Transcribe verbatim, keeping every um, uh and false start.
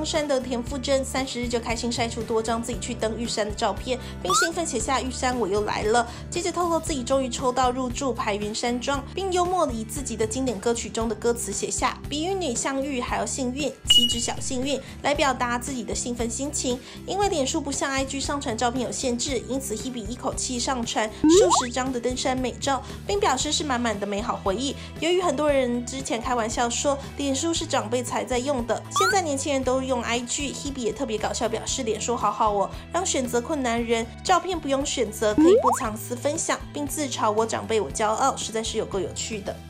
山的田馥甄三十日就开心晒出多张自己去登玉山的照片，并兴奋写下玉山我又来了。接着透露自己终于抽到入住排云山庄，并幽默地以自己的经典歌曲中的歌词写下比与你相遇还要幸运，岂止小幸运，来表达自己的兴奋心情。因为脸书不像 I G 上传照片有限制，因此 Hebe 一口气上传数十张的登山美照，并表示是满满的美好回忆。由于很多人之前开玩笑说脸书是长辈才在用的，现在年轻人都用 I G， Hebe 也特别搞笑表示脸书好好哦，让选择困难人照片不用选择，可以不藏私分享，并自嘲我长辈我骄傲，实在是有够有趣的。